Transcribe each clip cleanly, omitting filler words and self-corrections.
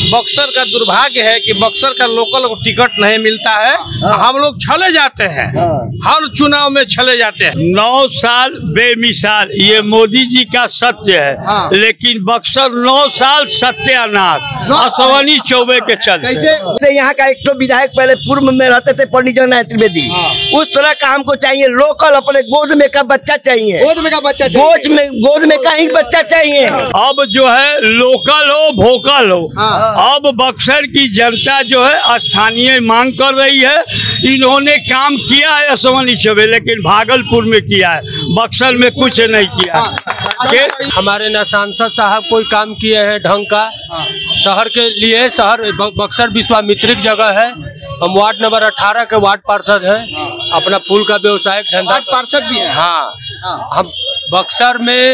बक्सर का दुर्भाग्य है कि बक्सर का लोकल टिकट नहीं मिलता है। हम लोग चले जाते हैं, हर चुनाव में चले जाते हैं। 9 साल बेमिसाल, ये मोदी जी का सत्य है। लेकिन बक्सर 9 साल सत्यानाश अश्विनी चौबे के चलते। कैसे यहाँ का एक तो विधायक पहले पूर्व में रहते थे पंडित जगन्नाथ त्रिवेदी, उस तरह का हमको चाहिए। लोकल अपने गोद में का बच्चा चाहिए, गोद में का ही बच्चा चाहिए। अब जो है लोकल हो भोकल हो, अब बक्सर की जनता जो है स्थानीय मांग कर रही है। इन्होंने काम किया है अश्विनी चौबे, लेकिन भागलपुर में किया है, बक्सर में कुछ नहीं किया। हमारे न सांसद साहब कोई काम किए हैं ढंग का शहर के लिए। शहर बक्सर विश्वामित्रिक जगह है। हम वार्ड नंबर 18 के वार्ड पार्षद हैं। अपना फूल का व्यवसायिक धंधा पार्षद भी है। हाँ, हम बक्सर में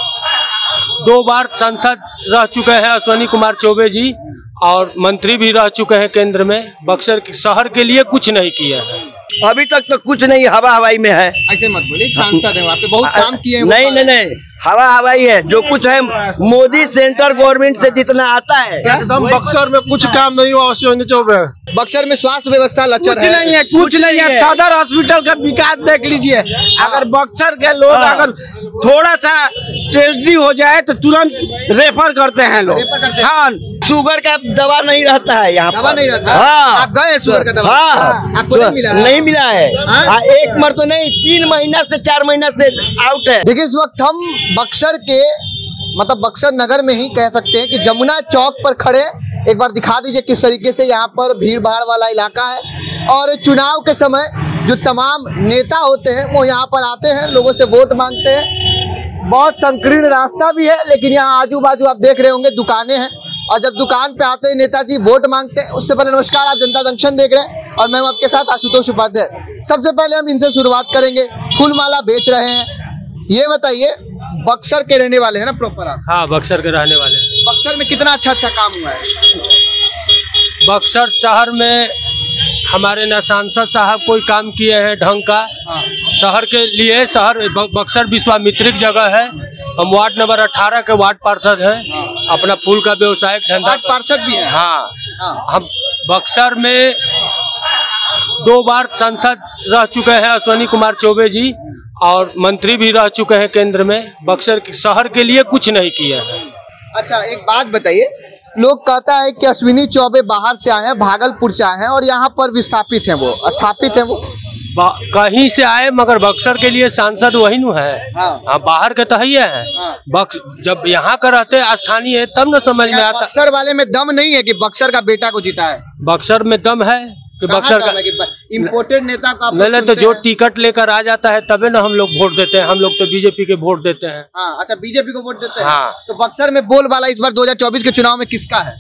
2 बार सांसद रह चुके हैं अश्विनी कुमार चौबे जी, और मंत्री भी रह चुके हैं केंद्र में। बक्सर शहर के लिए कुछ नहीं किया है अभी तक तो कुछ नहीं, हवा हवाई में है। ऐसे मत बोलिए, सांसद है वहाँ पे, बहुत काम किए हैं। नहीं, हवा हवाई है। जो कुछ है मोदी सेंट्रल गवर्नमेंट से जितना आता है। एकदम बक्सर में कुछ काम नहीं हुआ अश्विनी चौबे। बक्सर में स्वास्थ्य व्यवस्था लचर है। कुछ नहीं है। सदर हॉस्पिटल का विकास देख लीजिए। अगर बक्सर के लोग अगर थोड़ा सा ट्रेजेडी हो जाए तो तुरंत रेफर करते हैं लोग। हाँ, शुगर का दवा नहीं रहता है यहाँ, दवा नहीं रहता। हाँ, आप गए शुगर का दवा? आपको नहीं मिला है। एक मर तो नहीं, 3 महीना से 4 महीना से आउट है। देखिए, इस वक्त हम बक्सर के मतलब बक्सर नगर में ही कह सकते हैं कि जमुना चौक पर खड़े। एक बार दिखा दीजिए किस तरीके से यहाँ पर भीड़ भाड़ वाला इलाका है। और चुनाव के समय जो तमाम नेता होते हैं वो यहाँ पर आते हैं, लोगों से वोट मांगते हैं। बहुत संकीर्ण रास्ता भी है, लेकिन यहाँ आजू बाजू आप देख रहे होंगे दुकानें हैं। और जब दुकान पे आते हैं नेताजी वोट मांगते हैं। उससे पहले नमस्कार, आप जनता जंक्शन देख रहे हैं और मैं आपके साथ आशुतोष उपाध्याय। सबसे पहले हम इनसे शुरुआत करेंगे। फूलमाला बेच रहे हैं, ये बताइए, बक्सर के रहने वाले हैं ना प्रॉपर आप? हाँ, बक्सर के रहने वाले। बक्सर में कितना अच्छा काम हुआ है? बक्सर शहर में हमारे न सांसद साहब कोई काम किए हैं ढंग का शहर के लिए। शहर बक्सर विश्वामित्रिक जगह है। हम वार्ड नंबर 18 के वार्ड पार्षद हैं। अपना फूल का व्यवसायिक धंधा। पार्षद भी है। हाँ, हम बक्सर में 2 बार सांसद रह चुके हैं अश्विनी कुमार चौबे जी, और मंत्री भी रह चुके हैं केंद्र में। बक्सर शहर के लिए कुछ नहीं किया है। अच्छा, एक बात बताइए, लोग कहता है कि अश्विनी चौबे बाहर से आए हैं, भागलपुर से आए हैं और यहाँ पर विस्थापित हैं, वो स्थापित हैं। वो कहीं से आए मगर बक्सर के लिए सांसद वही नु है। हाँ, बाहर के तो ही है। जब यहाँ का रहते स्थानीय है तब न समझ में आता। बक्सर वाले में दम नहीं है कि बक्सर का बेटा को जीता है? बक्सर में दम है कि बक्सर का इम्पोर्टेड नेता का नहीं, तो जो टिकट लेकर आ जाता है तबे ना हम लोग वोट देते हैं। हम लोग तो बीजेपी के वोट देते हैं। हाँ, अच्छा, बीजेपी को वोट देते हैं। हाँ। तो बक्सर में बोलबाला इस बार 2024 के चुनाव में किसका है?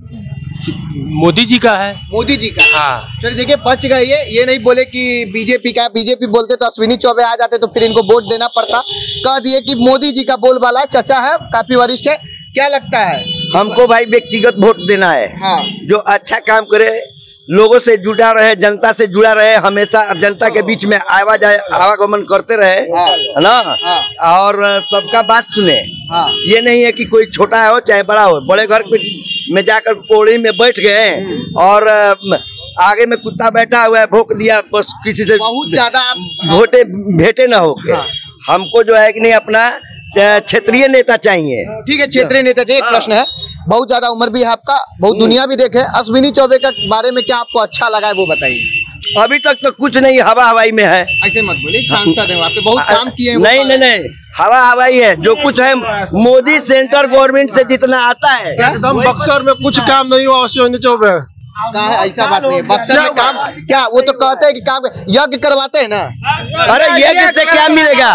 मोदी जी का है। मोदी जी का? हाँ। चलिए, देखिए, बच गए ये नहीं बोले कि बीजेपी का। बीजेपी बोलते तो अश्विनी चौबे आ जाते तो फिर इनको वोट देना पड़ता। कह दिए कि मोदी जी का बोलबाला, चचा है, काफी वरिष्ठ है। क्या लगता है? हमको भाई व्यक्तिगत वोट देना है। हाँ। जो अच्छा काम करे, लोगों से जुड़ा रहे, जनता से जुड़ा रहे, हमेशा जनता के बीच में आवागमन करते रहे, है ना। और सबका बात सुने। ये नहीं है कि कोई छोटा हो चाहे बड़ा हो। बड़े घर में जाकर कोड़ी में बैठ गए और आगे में कुत्ता बैठा हुआ है, भोंक दिया, बस किसी से बहुत ज्यादा वोटे भेंटे ना हो। हमको जो है कि नहीं, अपना क्षेत्रीय नेता चाहिए। ठीक है, क्षेत्रीय नेता चाहिए। एक प्रश्न है, बहुत ज्यादा उम्र भी है आपका, बहुत दुनिया भी देखे, अश्विनी चौबे के बारे में क्या आपको अच्छा लगा है वो बताइए। अभी तक तो कुछ नहीं, हवा हवाई में है। ऐसे मत बोलिए, सांसद है वहाँ पे, बहुत काम किए हैं। नहीं, हवा हवाई है। जो कुछ है मोदी सेंट्रल गवर्नमेंट से जितना आता है। एकदम बक्सर में कुछ काम नहीं हुआ अश्विनी चौबे। ऐसा बात नहीं है। बक्सर में काम क्या, वो तो कहते हैं कि काम यज्ञ करवाते हैं ना। अरे यज्ञ से क्या मिलेगा?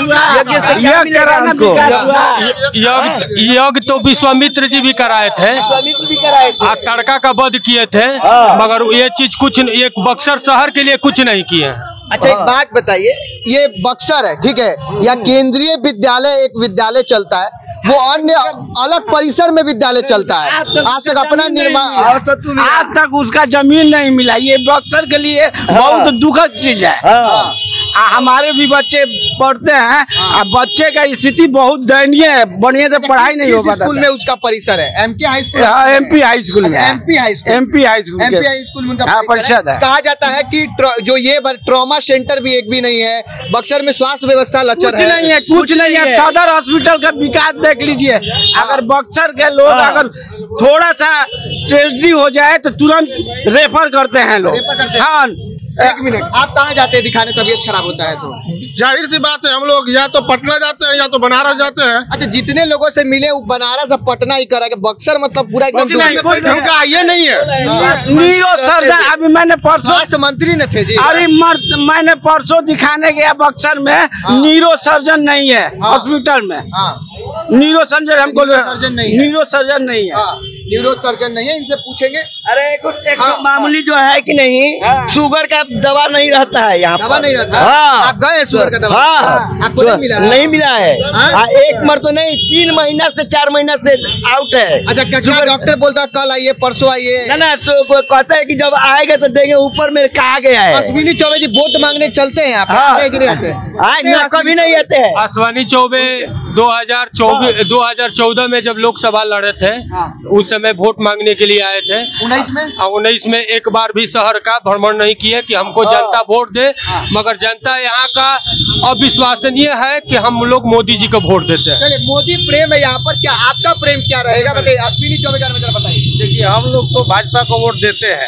यज्ञ तो विश्वामित्र जी भी कराए थे। तड़का का वध किए थे, मगर ये चीज कुछ, एक बक्सर शहर के लिए कुछ नहीं किए। अच्छा, एक बात बताइए, ये बक्सर है, ठीक है, या केंद्रीय विद्यालय एक विद्यालय चलता है, वो अन्य अलग परिसर में विद्यालय चलता है। आज तक अपना निर्माण, आज तक उसका जमीन नहीं मिला। ये बक्सर के लिए बहुत दुखद चीज है। हमारे भी बच्चे पढ़ते हैं। अब बच्चे का स्थिति बहुत दयनीय है, बढ़िया से पढ़ाई नहीं हो पाता। स्कूल में उसका परिसर है MK high school, MP high school में, MP high school, MP high school, MP high school में उनका परिषद है। कहा जाता है कि जो ये ट्रॉमा सेंटर भी एक भी नहीं है बक्सर में, स्वास्थ्य व्यवस्था लचर कुछ है, नहीं है, कुछ नहीं है। सदर हॉस्पिटल का विकास देख लीजिए। अगर बक्सर के लोग अगर थोड़ा सा ट्रेजेडी हो जाए तो तुरंत रेफर करते हैं लोग। रेफर करते हैं। हाँ, एक मिनट, आप कहाँ जाते हैं दिखाने तबीयत खराब होता है तो? जाहिर सी बात है, हम लोग या तो पटना जाते हैं या तो बनारस जाते हैं। अच्छा, जितने लोगों से मिले वो बनारस और पटना ही करा के, बक्सर मतलब पूरा एकदम उनका ये नहीं है। नीरो सर्जन अभी मैंने परसों, स्वास्थ्य मंत्री न थे जी। अरे मैंने परसों दिखाने गया बक्सर में, नीरो सर्जन नहीं है हॉस्पिटल में। न्यूरो सर्जन हमको, सर्जन नहीं है, न्यूरो सर्जन नहीं है, न्यूरो सर्जन नहीं है। इनसे पूछेंगे। अरे एक मामूली जो है कि नहीं, शुगर का दवा नहीं रहता है यहाँ, दवा नहीं रहता। हाँ, आप गए शुगर का दवा? हाँ, आपको नहीं मिला? नहीं मिला है। एक मर तो नहीं, 3 महीना से 4 महीना से आउट है। अच्छा, क्या डॉक्टर बोलता है कल आइए परसों आइए? ना कहता है कि जब आएगा तो देंगे, ऊपर में कहा गया है। अश्विनी चौबे जी वोट मांगने चलते हैं आप? कभी नहीं आते हैं। अश्विनी चौबे 2014 में जब लोकसभा लड़े थे, उस समय वोट मांगने के लिए आए थे। 19 में एक बार भी शहर का भ्रमण नहीं किए कि हमको जनता वोट दे, मगर जनता यहाँ का अविश्वसनीय है कि हम लोग मोदी जी को वोट देते हैं। चलिए, मोदी प्रेम है यहाँ पर, क्या आपका प्रेम क्या रहेगा बताइए? अश्विनी चौबे के बारे में जरा बताइए। देखिए, हम लोग तो भाजपा को वोट देते हैं,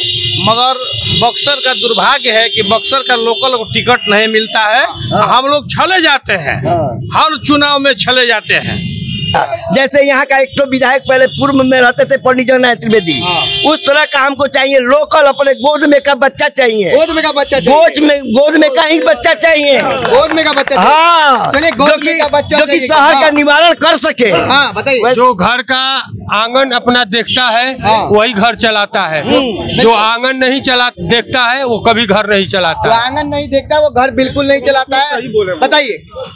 मगर बक्सर का दुर्भाग्य है कि बक्सर का लोकल टिकट नहीं मिलता है। हम लोग चले जाते हैं, हर चुनाव में चले जाते हैं। जैसे यहाँ का एक तो विधायक पहले पूर्व में रहते थे पंडित जगन्नाथ त्रिवेदी, उस तरह का हमको चाहिए। लोकल अपने गोद में का बच्चा चाहिए, गोद में का बच्चा चाहिए, गोद में का ही बच्चा चाहिए, गोद में का बच्चा। हाँ, चलिए, गोद में का बच्चा जो कि शहर का निवारण कर सके। हाँ, बताइए। जो घर का आंगन अपना देखता है वही घर चलाता है, जो आंगन नहीं देखता है वो कभी घर नहीं चलाता। जो आंगन नहीं देखता वो घर बिल्कुल नहीं चलाता है। बताइए।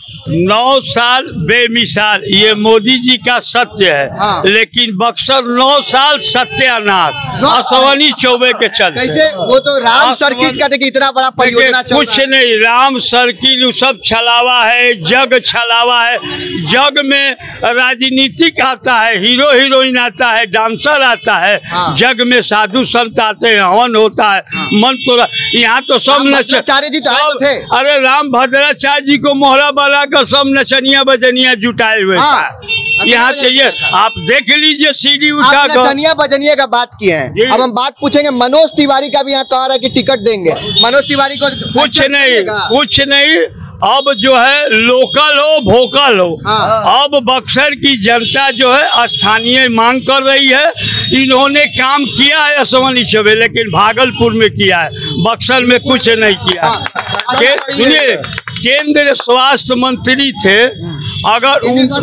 9 साल बेमिसाल, ये मोदी जी का सत्य है। लेकिन बक्सर 9 साल सत्यानाश अश्विनी चौबे के चलते। कैसे? वो तो राम सर्किट का देखिए इतना बड़ा परियोजना चल रहा है। कुछ नहीं, राम सर्किल सब छलावा है, जग छलावा है। जग में राजनीतिक आता है, हीरो हीरोइन आता है, डांसर आता है। जग में साधु संत आते हैं, हवन होता है, मन तो यहाँ तो सब भद्राचार्य जी तो आए तो थे। अरे राम भद्राचार्य जी को मोहरा बना कर सब नचनिया बजनिया जुटाए हुए था। यहाँ चाहिए, आप देख लीजिए सीढ़ी उठा कर। नचनिया बजनिया का बात किए हैं, अब हम बात पूछेंगे। मनोज तिवारी का भी यहाँ कह रहा है कि टिकट देंगे। मनोज तिवारी को कुछ नहीं। अब जो है लोकल हो वोकल हो, अब बक्सर की जनता जो है स्थानीय मांग कर रही है। इन्होंने काम किया है अश्विनी चौबे, लेकिन भागलपुर में किया है, बक्सर में कुछ नहीं किया। सुनिए, केंद्रीय स्वास्थ्य मंत्री थे, अगर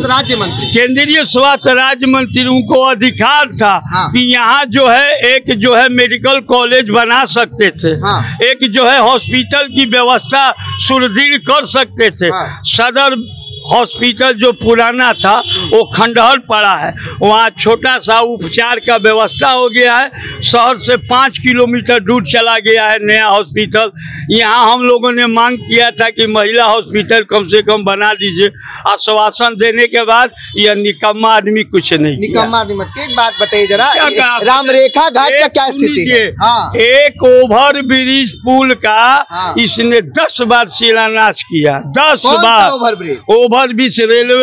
केंद्रीय स्वास्थ्य राज्य मंत्री, उनको अधिकार था कि यहाँ जो है एक जो है मेडिकल कॉलेज बना सकते थे, एक जो है हॉस्पिटल की व्यवस्था सुदृढ़ कर सकते थे। सदर हॉस्पिटल जो पुराना था वो खंडहर पड़ा है, वहाँ छोटा सा उपचार का व्यवस्था हो गया है। शहर से 5 किलोमीटर दूर चला गया है नया हॉस्पिटल। यहाँ हम लोगों ने मांग किया था कि महिला हॉस्पिटल कम से कम बना दीजिए। आश्वासन देने के बाद यह निकम्मा आदमी कुछ नहीं, निकम्मा आदमी। एक बात बताइए जरा, रामरेखा घाट का क्या स्थिति है? एक ओवर ब्रिज पुल का इसने 10 बार शिलान्यास किया, 10 बार। ओवरब्रिज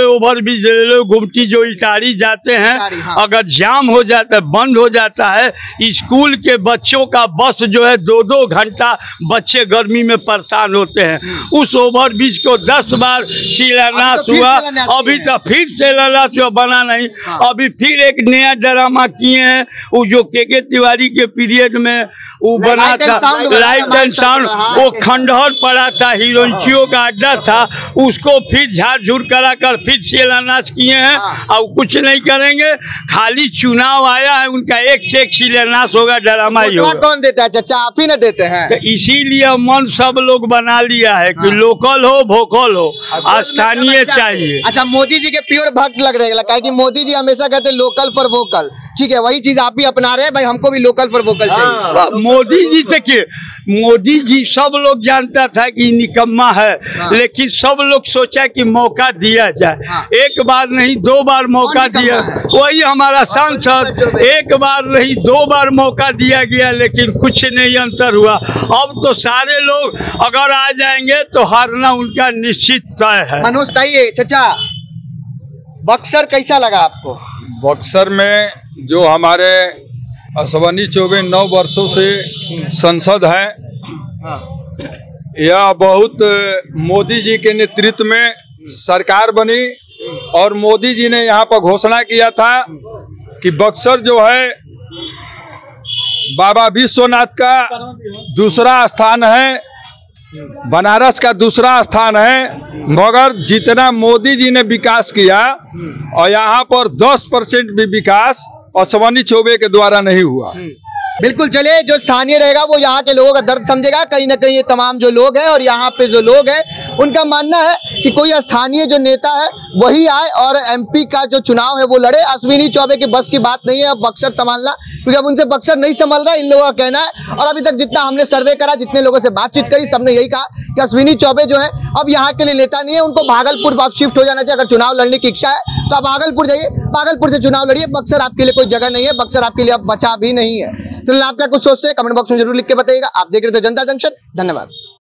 रेलवे गुमटी जो इटारी जाते हैं, अगर जाम हो जाता है, बंद हो जाता है, स्कूल के बच्चों का बस जो है 2-2 घंटा बच्चे गर्मी में परेशान होते हैं। उस ओवरब्रिज को 10 बार शिलान्यास हुआ, अभी तक फिर शिलान्यास हुआ, बना नहीं। अभी फिर एक नया ड्रामा किए हैं, वो जो के तिवारी के पीरियड में वो बना था, लाइट एंड साउंड, वो खंडहर पड़ा था, हीरोइनों का अड्डा था, उसको फिर झाड़ झूर करा कर फिर शिलान्यास किए हैं। और कुछ नहीं करेंगे, खाली चुनाव आया है, उनका एक चेक शिलान्यास होगा, ड्रामा ही होगा। कौन देता है? चाचा आप ही न देते हैं। तो इसीलिए मन सब लोग बना लिया है कि लोकल हो वोकल हो, स्थानीय चाहिए। अच्छा, मोदी जी के प्योर भक्त लग रहे हैं, कि मोदी जी हमेशा कहते लोकल फॉर वोकल। ठीक है, वही चीज आप भी अपना रहे हैं भाई, हमको भी लोकल फॉर वोकल चाहिए। मोदी जी देखिए, मोदी जी सब लोग जानता था कि निकम्मा है, लेकिन सब लोग सोचा कि मौका दिया जाए। एक बार नहीं 2 बार मौका दिया, वही हमारा सांसद, एक बार नहीं 2 बार मौका दिया गया, लेकिन कुछ नहीं अंतर हुआ। अब तो सारे लोग अगर आ जाएंगे तो हारना उनका निश्चित तय है। मनोज ताइए, चचा बक्सर कैसा लगा आपको? बक्सर में जो हमारे अश्वनी चौबे 9 वर्षों से संसद है, यह बहुत मोदी जी के नेतृत्व में सरकार बनी और मोदी जी ने यहाँ पर घोषणा किया था कि बक्सर जो है बाबा विश्वनाथ का दूसरा स्थान है, बनारस का दूसरा स्थान है। मगर जितना मोदी जी ने विकास किया और यहाँ पर 10% भी विकास अश्वनी चौबे के द्वारा नहीं हुआ। बिल्कुल, चलिए जो स्थानीय रहेगा वो यहाँ के लोगों का दर्द समझेगा। कहीं ना कहीं ये तमाम जो लोग हैं और यहाँ पे जो लोग हैं उनका मानना है कि कोई स्थानीय जो नेता है वही आए और एमपी का जो चुनाव है वो लड़े। अश्विनी चौबे की बस की बात नहीं है अब बक्सर संभालना, क्योंकि अब उनसे बक्सर नहीं संभल रहा, इन लोगों का कहना है। और अभी तक जितना हमने सर्वे करा, जितने लोगों से बातचीत करी, सबने यही कहा कि अश्विनी चौबे जो है अब यहाँ के लिए नेता नहीं है, उनको भागलपुर वापस शिफ्ट हो जाना चाहिए। अगर चुनाव लड़ने की इच्छा है तो आप भागलपुर जाइए, भागलपुर से चुनाव लड़िए। बक्सर आपके लिए कोई जगह नहीं है, बक्सर आपके लिए अब बचा भी नहीं है। तो आप क्या कुछ सोचते हैं कमेंट बॉक्स में जरूर लिख के बताइएगा। आप देख रहे थे जनता जंक्शन, धन्यवाद।